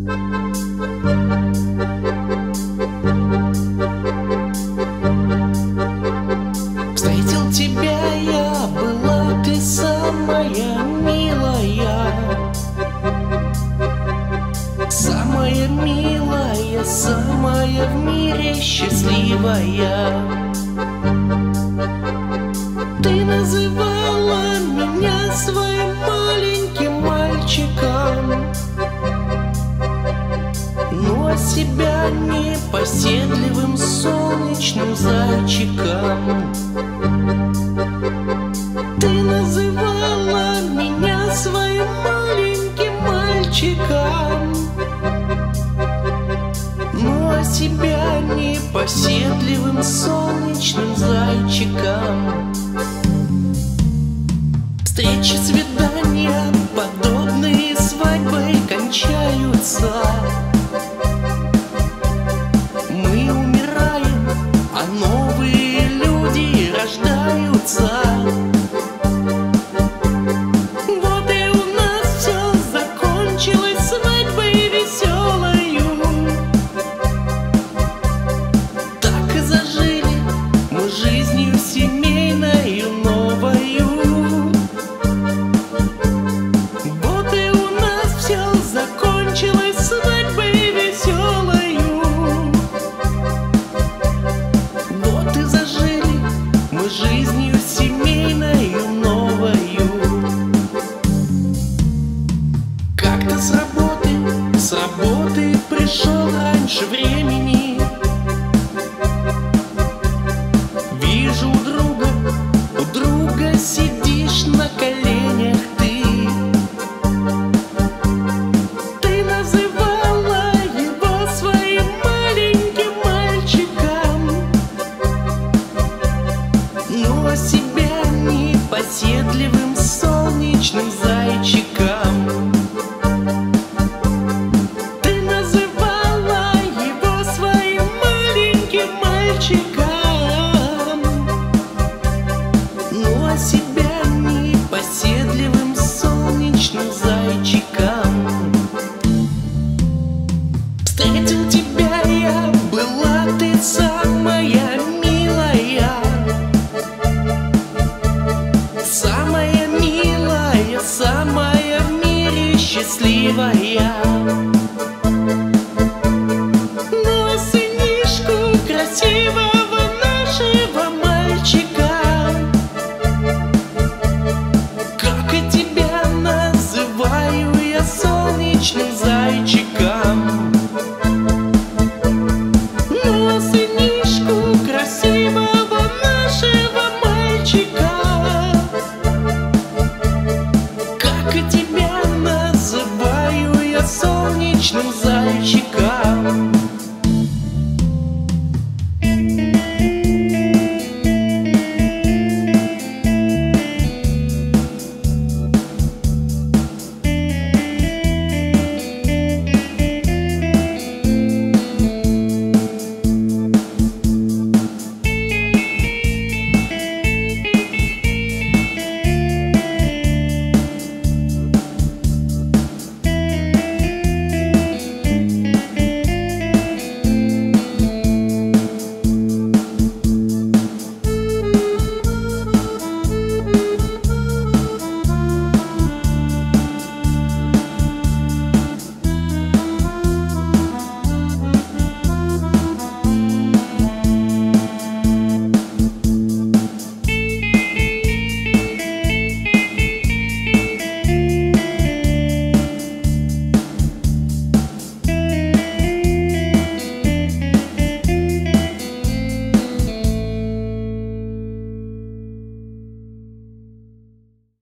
Встретил тебя я, была ты самая милая, самая милая, самая в мире счастливая. Ты называла меня своим маленьким мальчиком, но себя непоседливым солнечным зайчиком. Ты называла меня своим маленьким мальчиком, но себя непоседливым солнечным зайчиком. Встречи, свидания, подобные свадьбой кончаются. Мы умираем, а новые люди рождаются. Вот и у нас все закончилось свадьбой веселою. Так и зажили мы жизнью семейною новою. Вот и у нас все закончилось свадьбой веселою. Вот и зажили мы жизнью семейною новою. Как-то с работы пришел раньше времени. Вижу у друга сидишь на коленях ты. Ты называла его своим маленьким мальчиком, но себя непоседливым солнечным зайчиком. Ты называла его своим маленьким мальчиком, но себя непоседливым солнечным зайчиком. Встретил тебя я, была ты самая милая, самая милая, самая в мире счастливая. Ну а сынишку красивого нашего мальчика, как и тебя называю я солнечным зайчиком. Ну а сынишку красивого нашего мальчика, как и тебя называю я солнечным зайчиком.